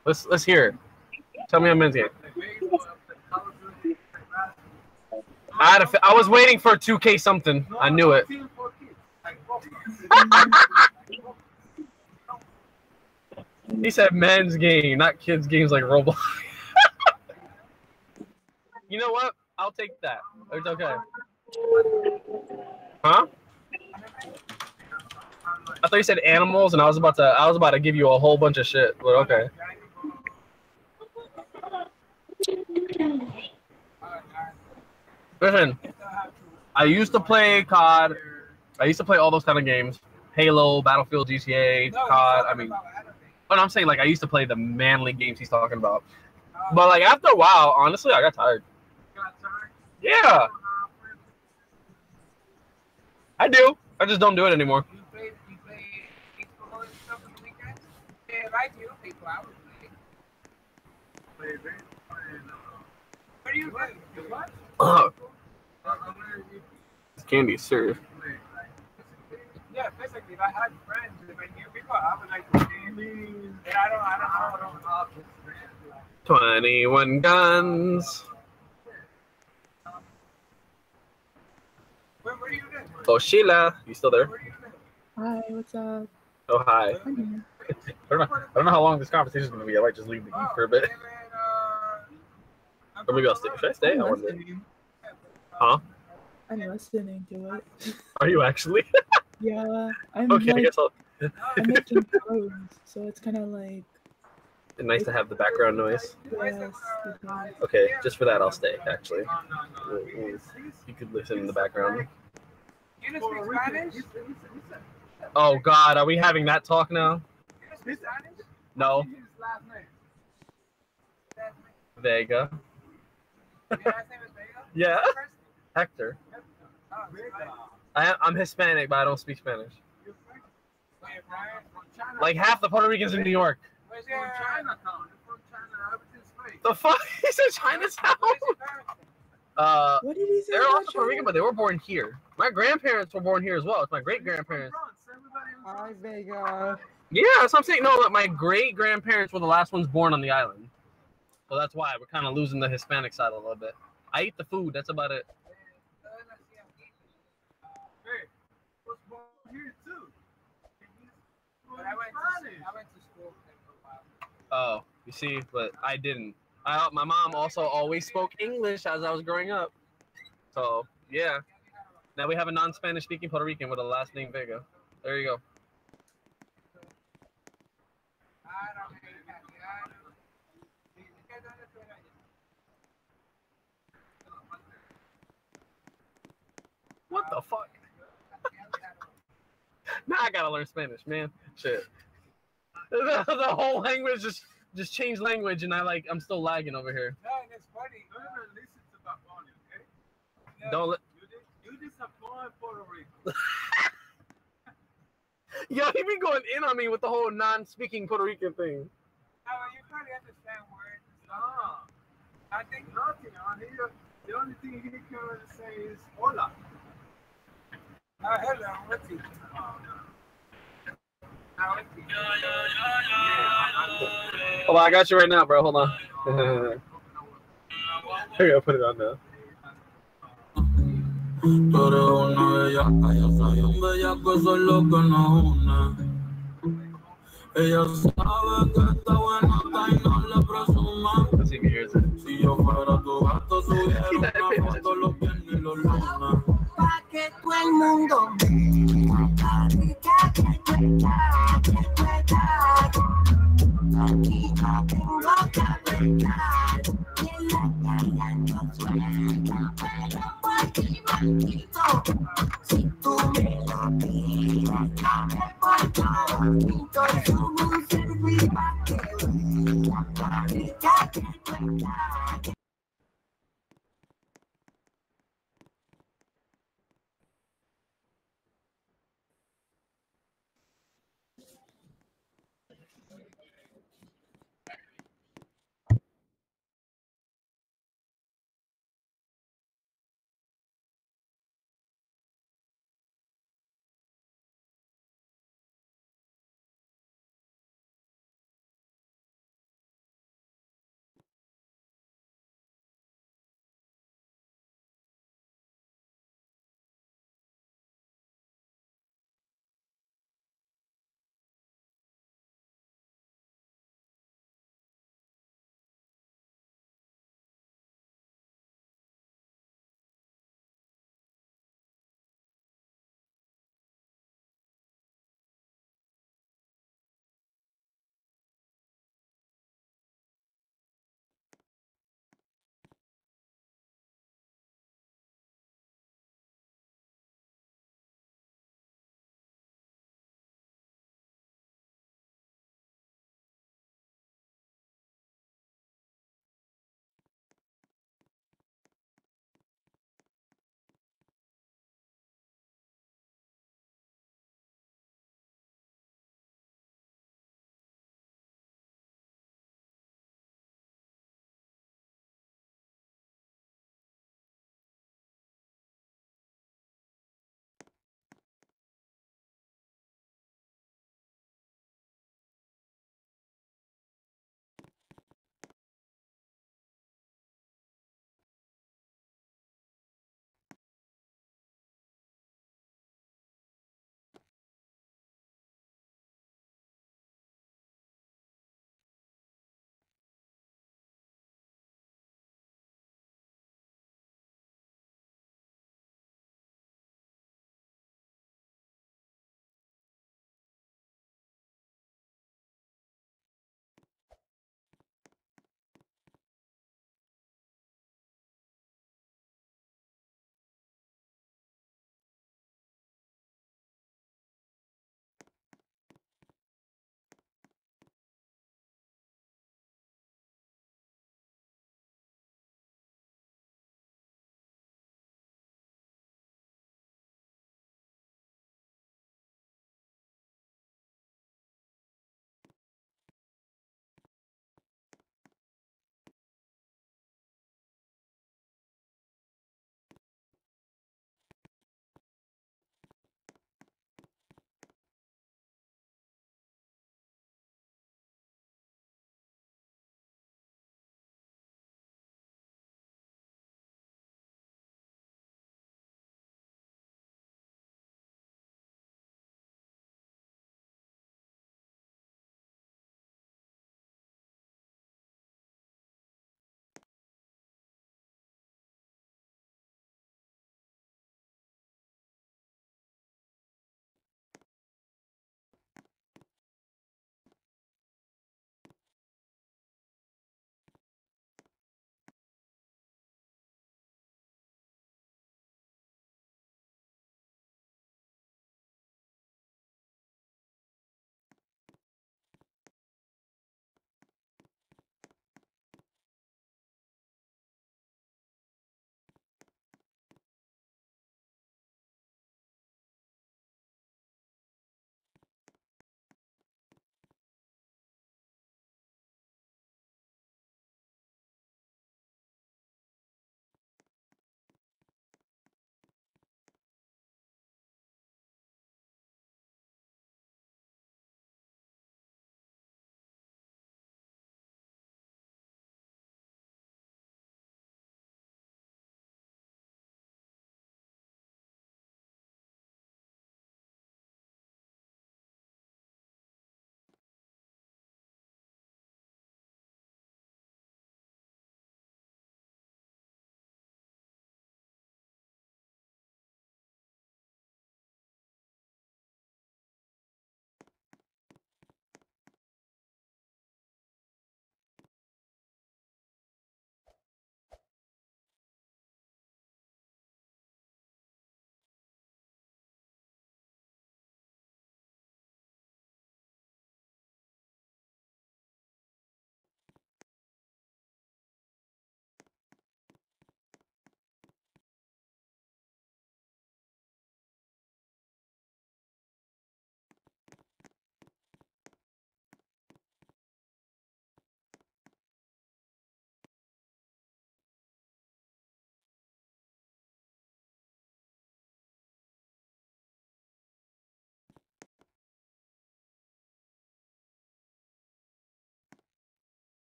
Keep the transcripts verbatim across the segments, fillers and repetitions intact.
Let's let's hear it. Tell me a men's game. I had a, I was waiting for two K something. I knew it. He said men's game, not kids games like Roblox. You know what? I'll take that. It's okay. Huh? I thought you said animals, and I was about to I was about to give you a whole bunch of shit, but okay. Listen, I used to play C O D. I used to play all those kind of games. Halo, Battlefield, G T A, C O D. I mean, but I'm saying like I used to play the manly games he's talking about. But like after a while, honestly, I got tired. Yeah, I do. I just don't do it anymore. Ugh. This candy is serious. Yeah, basically, if I had friends, if I knew people, I would like to see. And I don't, I don't, I don't know. twenty-one guns. Where were you then? Oh, Sheila, you still there? Hi, what's up? Oh, hi. I'm here. I don't know, I don't know how long this conversation is going to be. I might just leave the geek for a bit. Or maybe I'll stay. Should I stay? I I'm wonder. listening. Huh? I'm listening to it. Are you actually? Yeah, I'm Okay, I like, guess I'll. I'm making clothes, so it's kind of like, Nice to have the background noise. yes, yes. Okay, just for that, I'll stay, actually. You could listen in the background. You don't speak Spanish? Oh, God, are we having that talk now? You don't speak Spanish? No. What's his last name? Vega. Your last name is Vega? Yeah. What's your first name? Hector. Oh, Vega. I, I'm Hispanic, but I don't speak Spanish. Wait, Brian, from China. Like half the Puerto Ricans in New York. Where's your Chinatown? You're from China. Everything's fake. The fuck? He said Chinatown? Where's your parents? Uh, What did he say? they're about also Puerto Rican, China? but they were born here. My grandparents were born here as well. It's my great-grandparents. Hi, Vega. Yeah, that's what I'm saying. No, like, my great-grandparents were the last ones born on the island. So that's why we're kind of losing the Hispanic side a little bit. I eat the food. That's about it. Hey, was born here too. But I went to, I went to school for a while. Oh, you see, but I didn't. I, my mom also always spoke English as I was growing up. So, yeah. Now we have a non-Spanish speaking Puerto Rican with a last name Vega. There you go. What the fuck? Now I gotta learn Spanish, man. Shit. The, the whole language just just changed language, and I like I'm still lagging over here. No, and it's funny. Don't even listen to Bad Bunny, okay? No, Don't let. you, dis- you disappoint Puerto Rico. Yo, he been going in on me with the whole non-speaking Puerto Rican thing. No, you probably understand words. No. I think nothing on here. The only thing he can say is hola. Uh, hello, what's it? Oh, no. Now, what's it? Hold on, I got you right now, bro. Hold on. Here you go, put it on now. Tú eres una bellaca, yo soy un bellaco, eso es lo que nos une. Ella sabe que está buena y no le presuma. Let's see if he hears it. Si yo fuera tu gato, subiera una foto los viernes y los lunes. Pa' que todo el mundo vea, rica que cuenta, que cuenta. Aquí no tengo que apretar, y en la calle no suelta, pero por ti maldito. Si tú me lo pides, dame por todo, pinto subo un servir pa' que vea, rica que cuenta.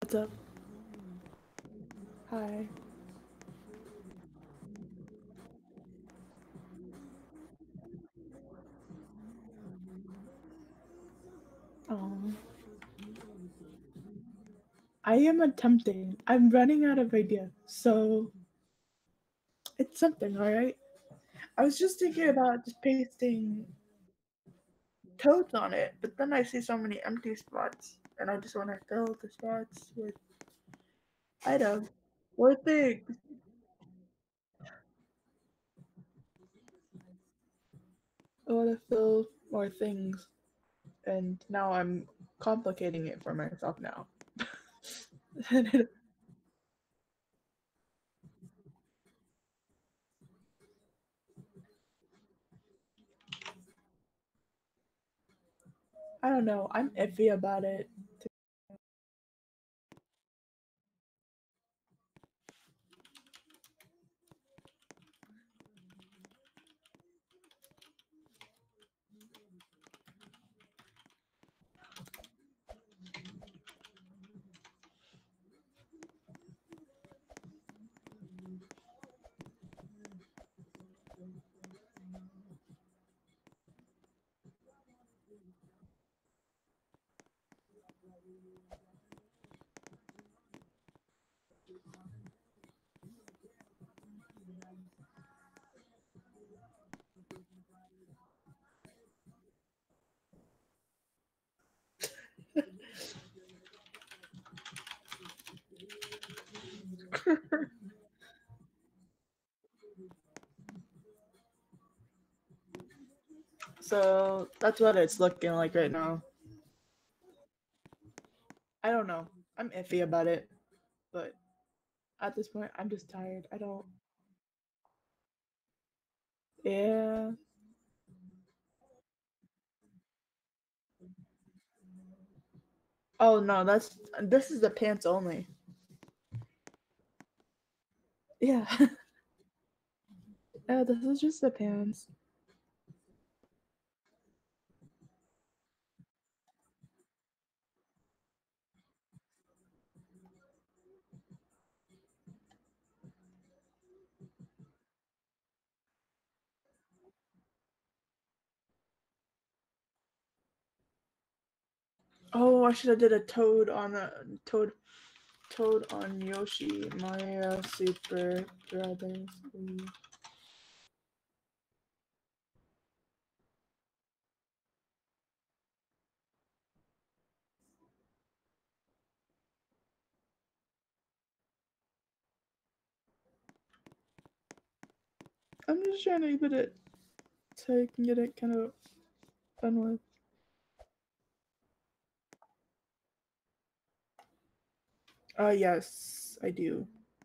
What's up? Hi. Oh. I am attempting. I'm running out of ideas, so it's something, all right? I was just thinking about just pasting toads on it, but then I see so many empty spots, and I just want to fill the spots with items or things. I want to fill more things, and now I'm complicating it for myself now. I don't know. I'm iffy about it. So that's what it's looking like right now. I don't know. I'm iffy about it, but at this point, I'm just tired. I don't. Yeah. Oh no, that's this is the pants only. Yeah. Yeah, this is just the pants. Oh, I should have did a toad on a toad toad on Yoshi Mario Super Brothers. Ooh. I'm just trying to get it so I can get it kind of done with. Uh yes, I do.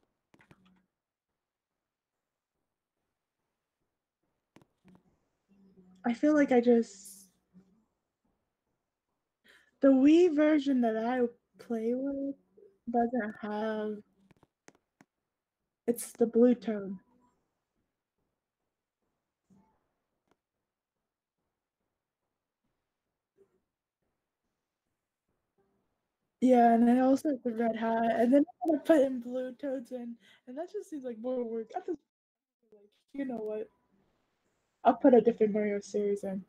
I feel like I just the Wii version that I play with doesn't have it's the blue toad. Yeah, and I also have the red hat, and then I'm gonna put in blue toads in, and that just seems like more work. I just like, you know what? I'll put a different Mario series in.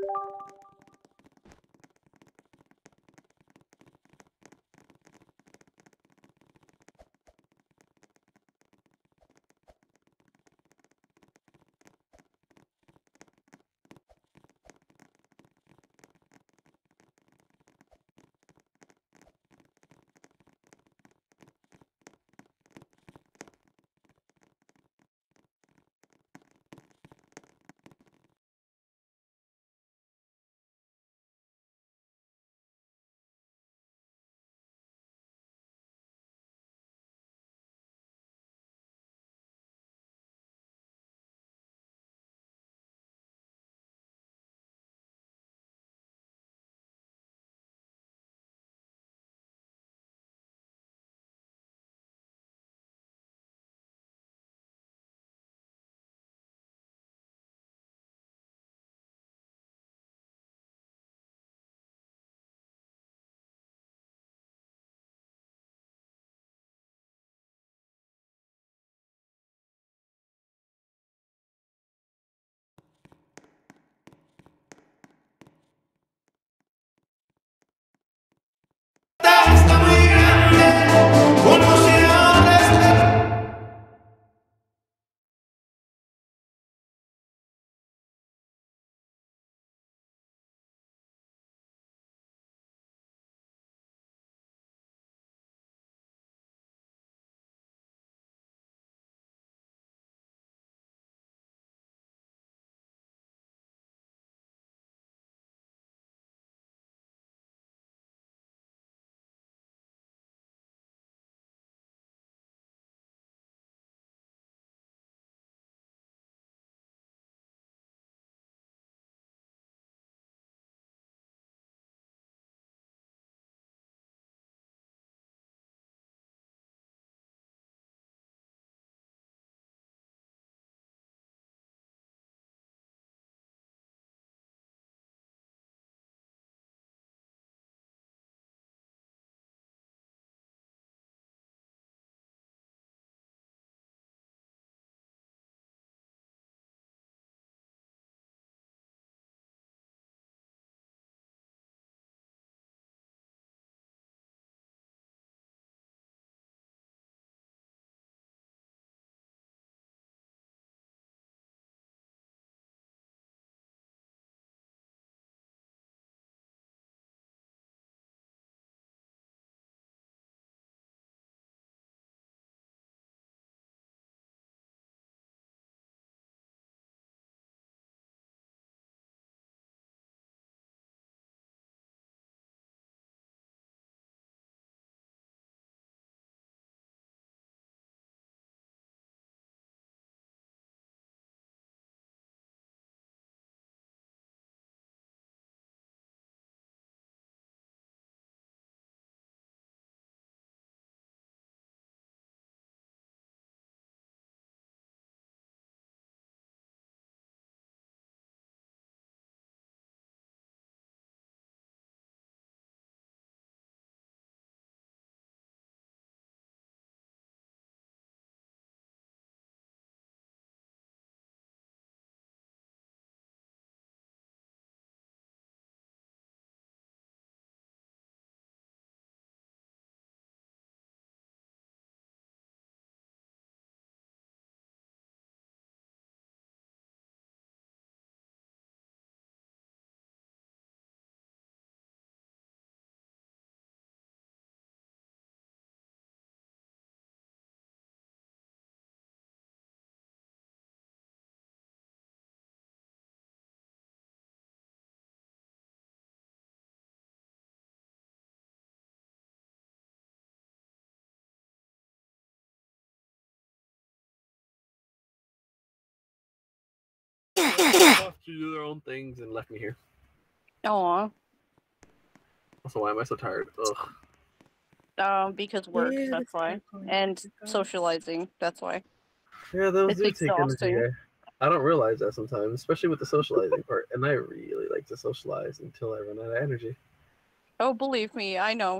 Off to do their own things and left me here. Aw. Also, why am I so tired? Ugh. Um, because work, Yeah, that's that's why. fair point. And Because- socializing, that's why. Yeah, those It's do take energy. exhausting. I, I don't realize that sometimes, especially with the socializing part. And I really like to socialize until I run out of energy. Oh, believe me, I know.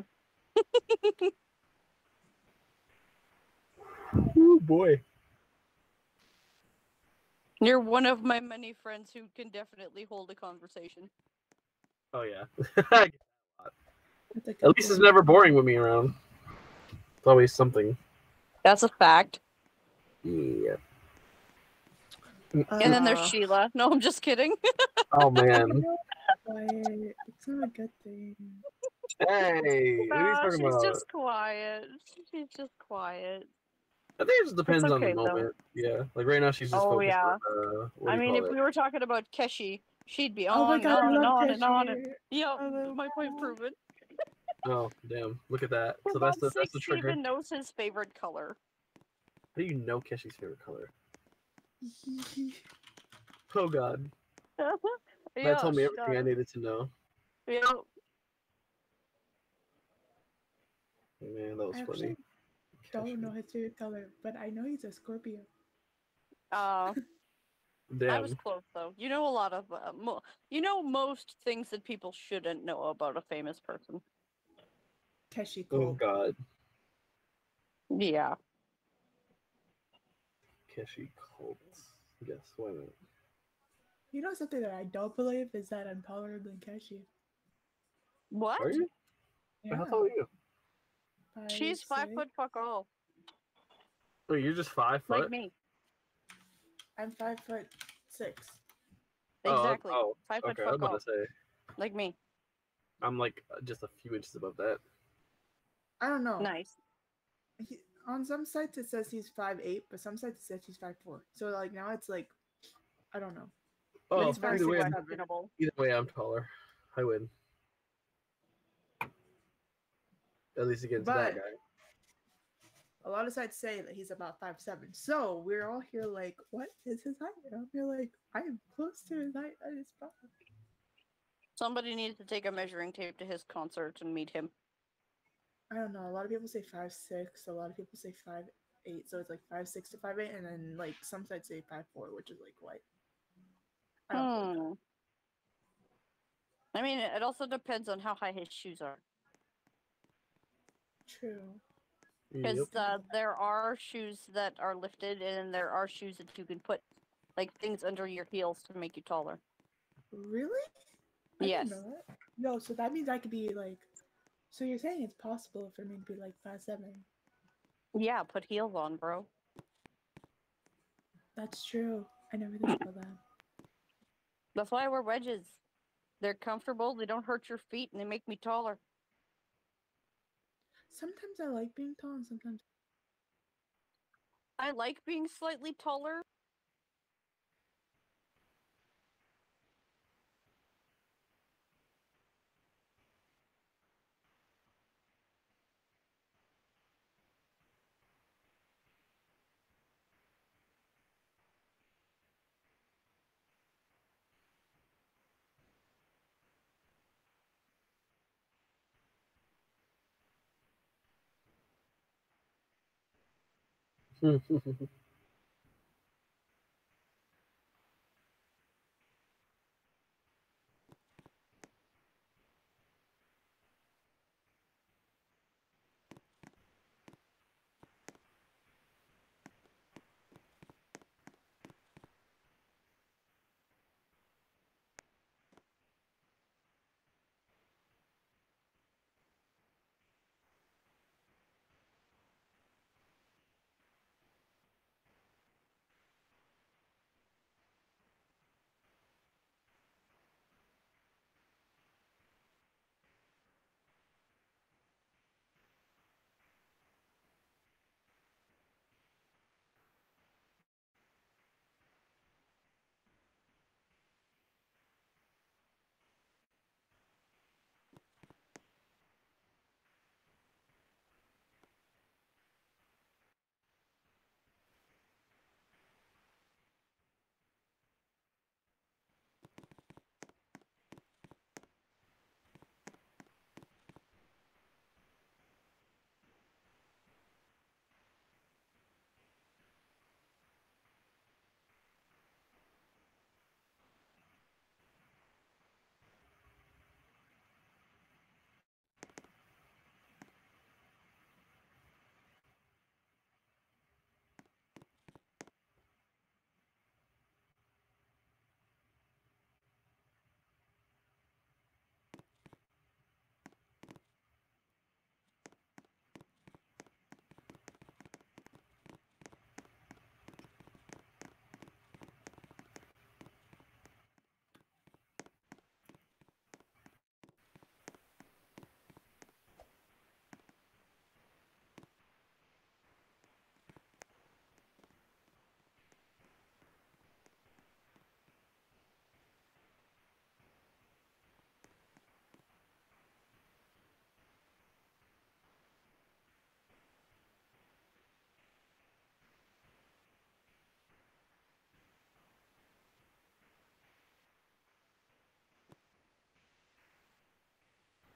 Oh boy. You're one of my many friends who can definitely hold a conversation. Oh yeah. That's a good At least it's point. never boring with me around. It's always something. That's a fact. Yeah. And then there's Uh, Sheila. No, I'm just kidding. Oh man. quiet. It's not a good thing. Hey, what are you Uh, talking she's about? just quiet. She's just quiet. I think it just depends on okay, the though. moment. Yeah. Like right now she's just Oh, focused yeah. on uh what I do you mean, call if it? we were talking about Keshi, she'd be Oh my on, god, I on, and love on, and on. And... Keshi. Yep, I love my point that. proven. Oh, damn. Look at that. For So that's the God's that's sake, the she trigger. even knows his favorite color. How do you know Keshi's favorite color? Oh god. That Yeah, told me she everything I does. needed to know. Yep. Man, that was I funny. actually don't know his favorite color, but I know he's a Scorpio. Uh, I Damn. was close though. You know a lot of, uh, mo- you know most things that people shouldn't know about a famous person. Keshi Oh Cole. god. Yeah. Keshi Colts. Yes, why not? You know something that I don't believe is that I'm taller than Keshi. What? Are you? Yeah. How tall are you? Five, She's five six. foot fuck all, Wait, you're just five foot? like me. I'm five foot six. Oh, Exactly. oh, Five foot okay, I was fuck about all, to say. like me. I'm like just a few inches above that. I don't know. Nice. He, on some sites it says he's five eight, but some sites it says he's five four. So like now it's like, I don't know. Oh, he's five, either six, way, I'm, seven. Questionable. either way, I'm taller. I win. At least against that But guy. a lot of sites say that he's about five seven. So we're all here like, what is his height? And I'm here like, I am close to his height. That is fine. Somebody needs to take a measuring tape to his concert and meet him. I don't know. A lot of people say five six. A lot of people say five eight. So it's like five six to five eight, and then like some sites say five four, which is like what? I don't believe that. Hmm. I mean, it also depends on how high his shoes are. True. Because Yep. uh, there are shoes that are lifted, and there are shoes that you can put, like, things under your heels to make you taller. Really? I Yes. didn't know that. No, so that means I could be like. So you're saying it's possible for me to be like five seven? Yeah, put heels on, bro. That's true. I never thought about that. That's why I wear wedges. They're comfortable, they don't hurt your feet, and they make me taller. Sometimes I like being tall, and sometimes. I like being slightly taller.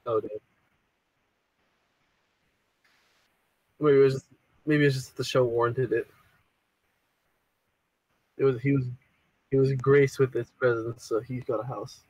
Oh, damn. Maybe it was just, maybe it's just the show warranted it. It was he was he was graced with its presence, so he got a house.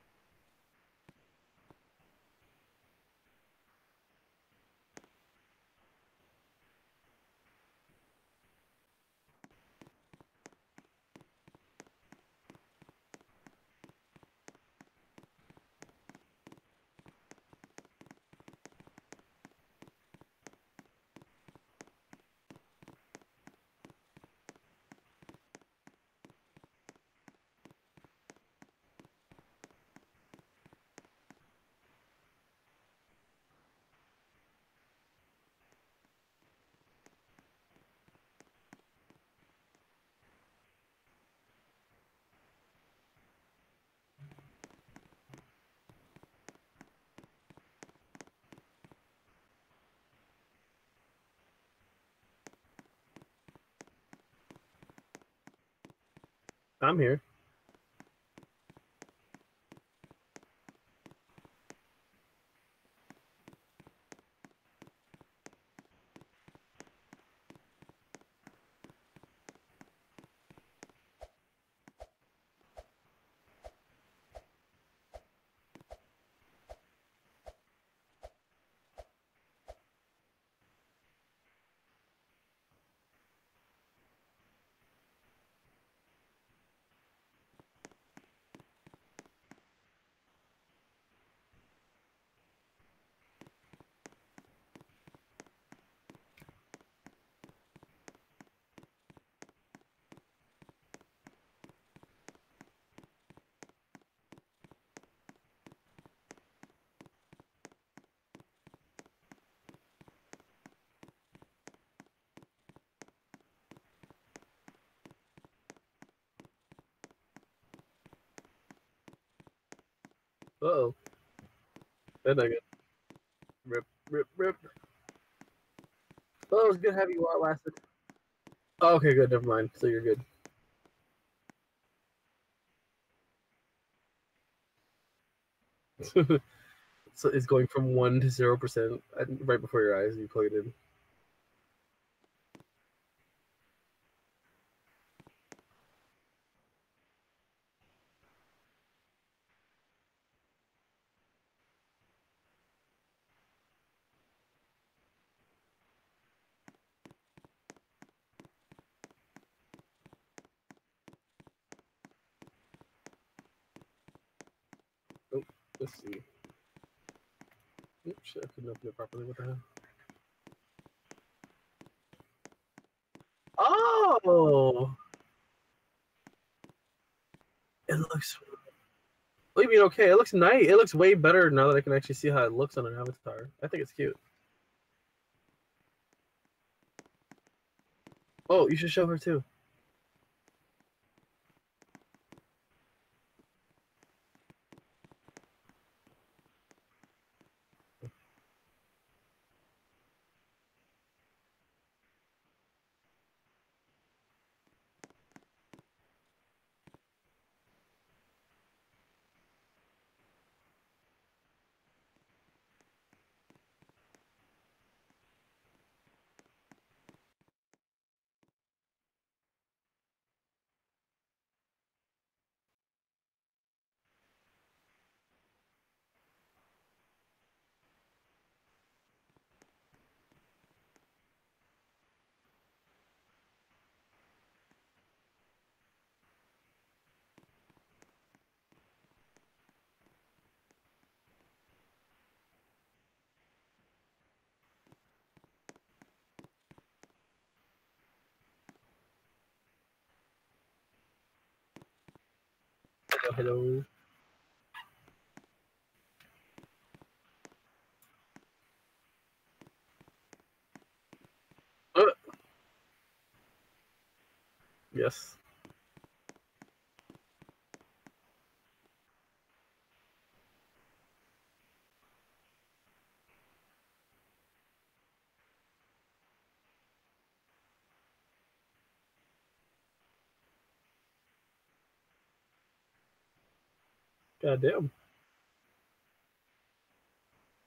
I'm here. Uh oh. That's not good. Rip, rip, rip. Oh, it was good having you while it lasted. Oh, okay, good. Never mind. So you're good. So it's going from one to zero percent right before your eyes. You plug it in. Oh, let's see. Oops, shit, I couldn't open it properly. What the hell? Oh! It looks. What do you mean okay? It looks nice. It looks way better now that I can actually see how it looks on an avatar. I think it's cute. Oh, you should show her too. Hello, hello. Uh, yes. God damn.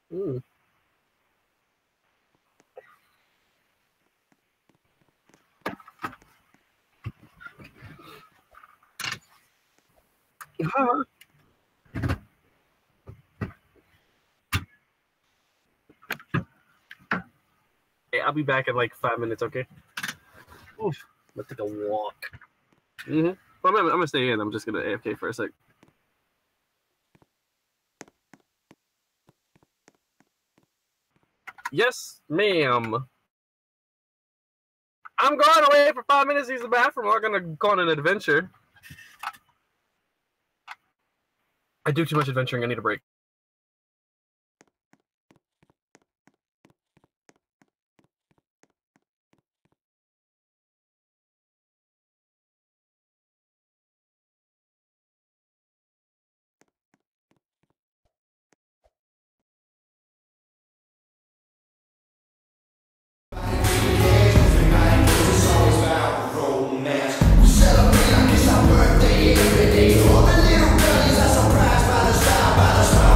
Ooh. Huh. Hey, I'll be back in like five minutes, okay? Oof. Let's take a walk. Mm-hmm. I'm, I'm gonna stay in. I'm just gonna A F K for a sec. Yes, ma'am. I'm going away for five minutes to use the bathroom. I'm gonna go on an adventure. I do too much adventuring. I need a break. Celebrate, I miss our birthday every day. All the little girlies are surprised by the style, by the style.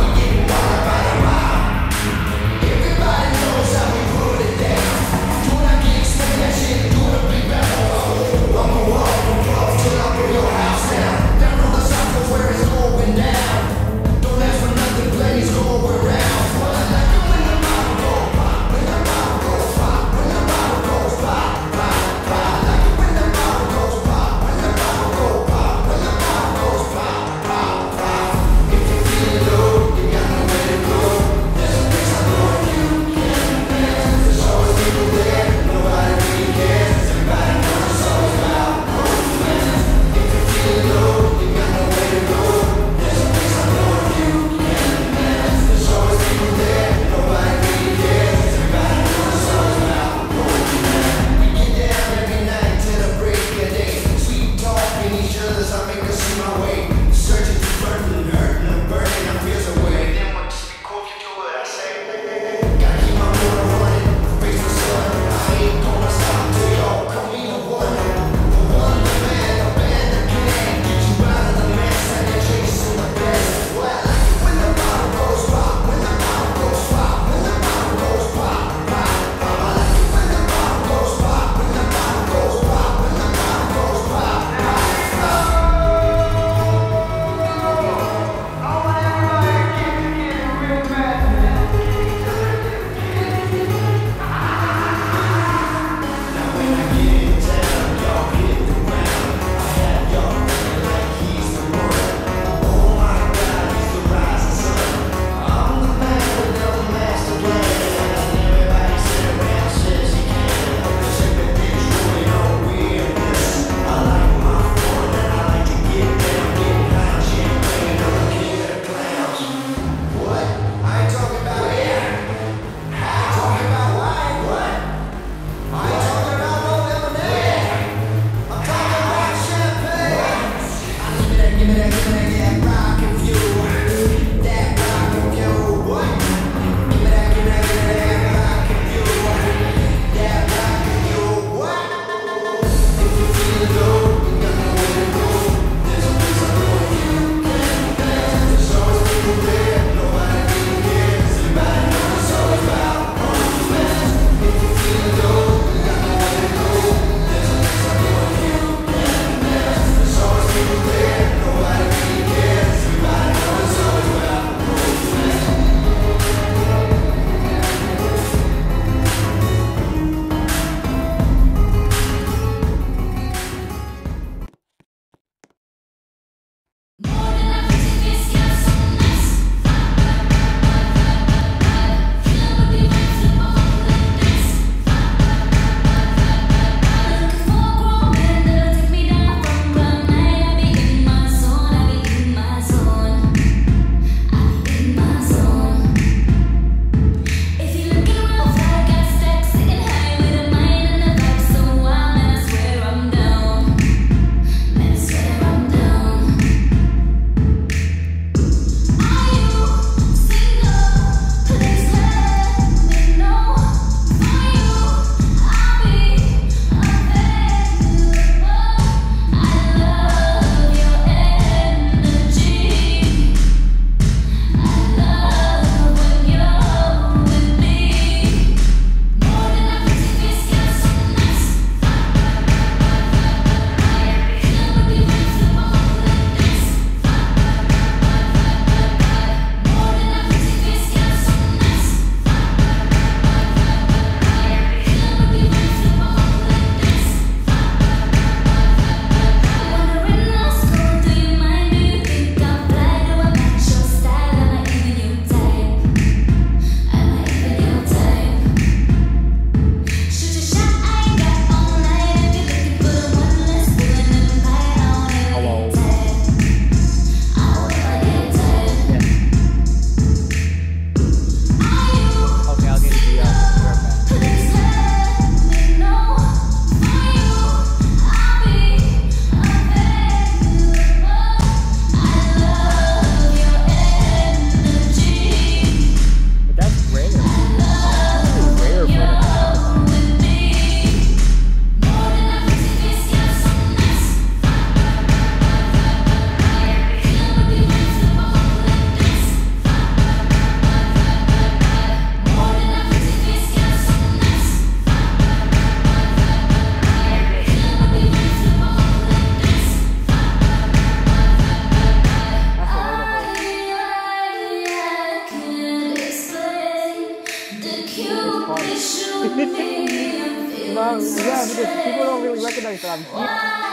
people don't really recognize that I'm here.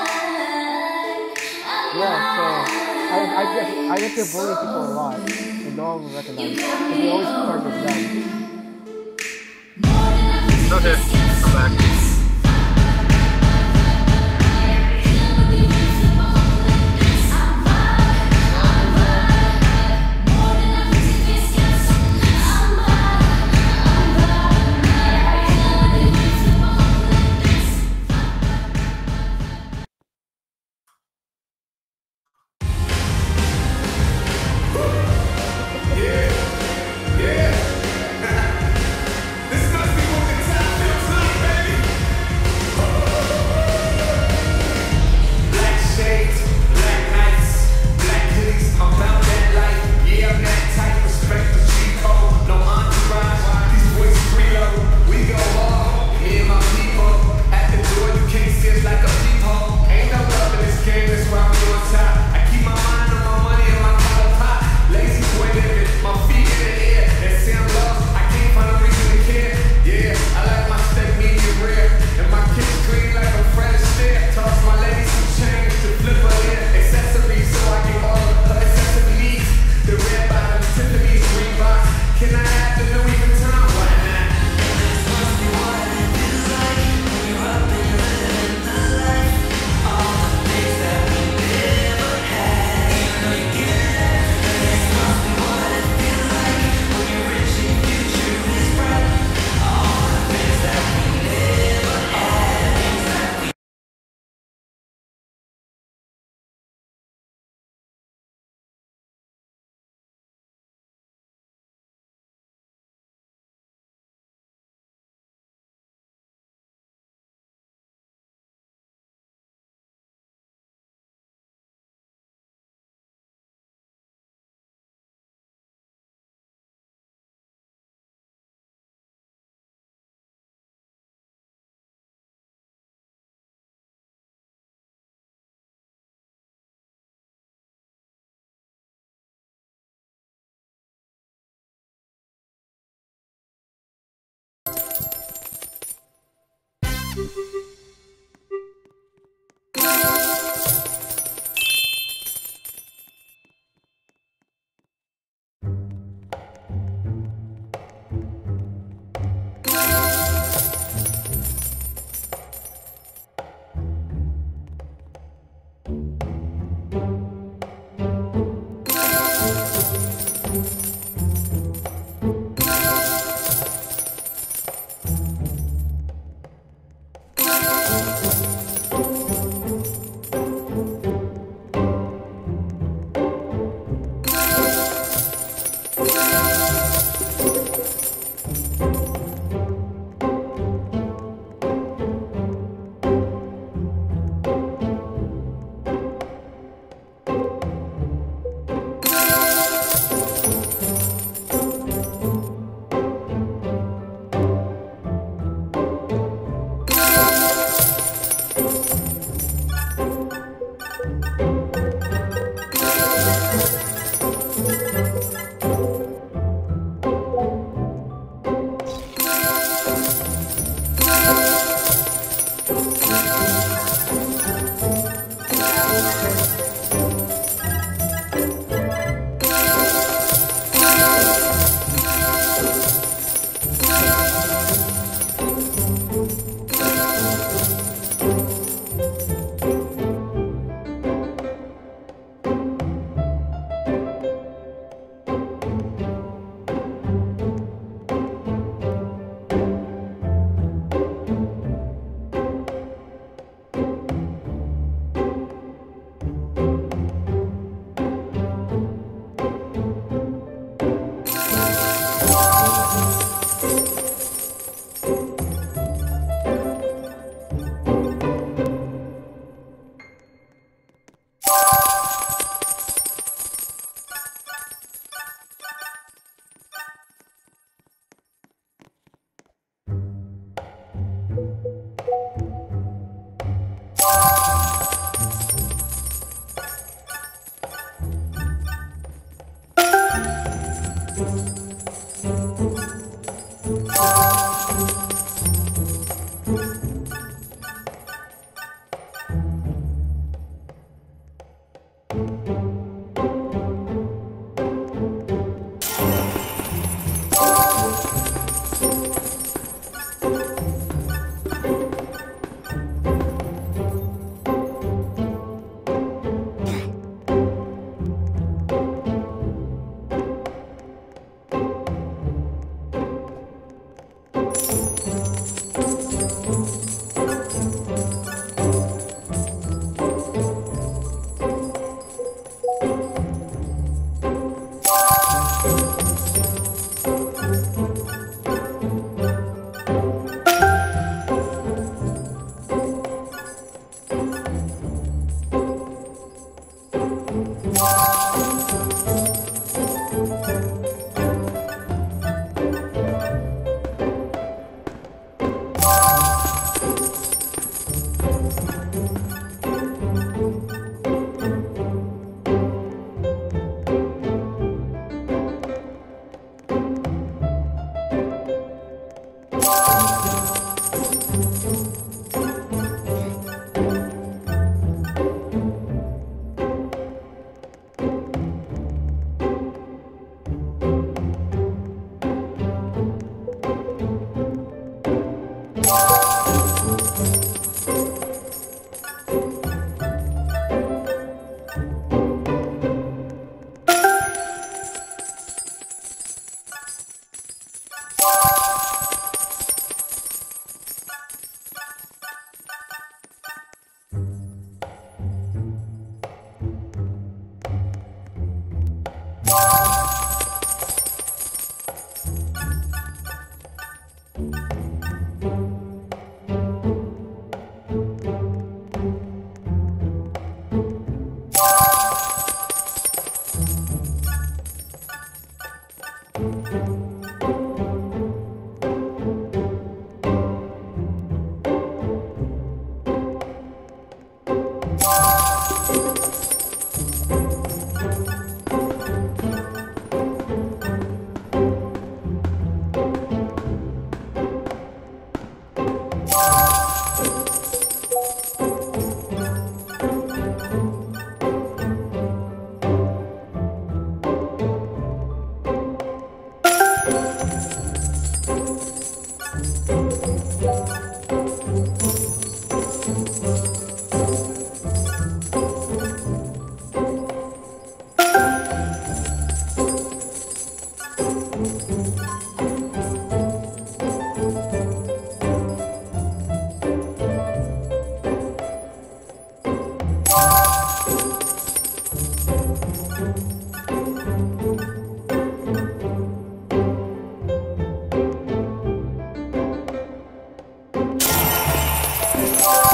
Yeah, so I, I get I get to bully people a lot, and no one will recognize it. Because they always target them. Okay, I'm back. Bye.